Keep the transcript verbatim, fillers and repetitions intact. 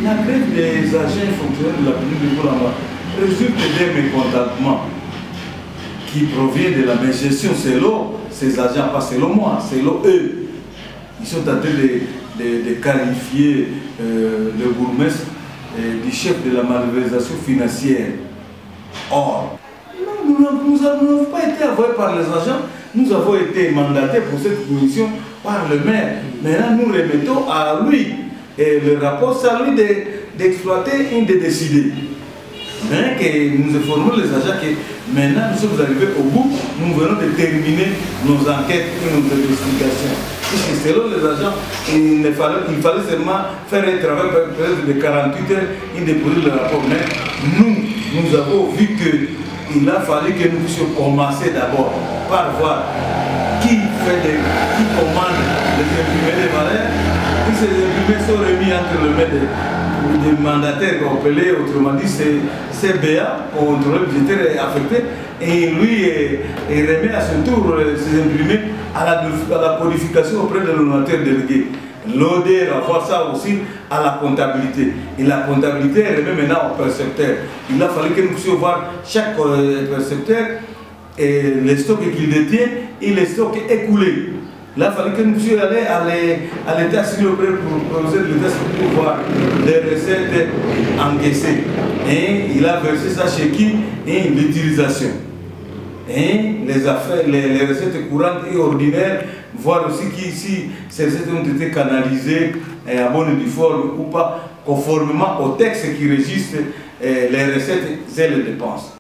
La grève des agents fonctionnaires de la commune de Boulamba résulte d'un mécontentement qui provient de la même gestion selon ces agents, pas selon moi, selon eux. Ils sont en train de, de, de qualifier euh, le bourgmestre euh, du chef de la malversation financière. Or, nous n'avons pas été envoyés par les agents, nous avons été mandatés pour cette position par le maire. Maintenant, nous remettons à lui. Et le rapport, c'est à lui d'exploiter et de décider. Mais que nous informons les agents que maintenant nous sommes arrivés au bout, nous venons de terminer nos enquêtes et nos investigations. Puisque selon les agents, il, ne fallait, il fallait seulement faire un travail peut-être de quarante-huit heures et déposer le rapport. Mais nous, nous avons vu qu'il a fallu que nous puissions commencer d'abord par voir qui fait des, qui commande les imprimés des valeurs. Et ces imprimés sont remis entre le maître des mandataires appelés, autrement dit, c'est B A, contrôleur budgétaire est affecté, et lui est, est remet à son tour ses imprimés à la, à la codification auprès de l'ordonnateur délégué. L'O D R va voir ça aussi à la comptabilité. Et la comptabilité est remet maintenant au percepteur. Il a fallu que nous puissions voir chaque percepteur et les stocks qu'il détient et les stocks écoulés. Il a fallu que nous puissions aller à l'état civil pour proposer l'état civil pour voir les recettes encaissées. Et il a versé ça chez qui? Et l'utilisation. Et les affaires, les, les recettes courantes et ordinaires, voir aussi qui, si ces recettes ont été canalisées à bonne et due forme ou pas, conformément au texte qui registre les recettes et les dépenses.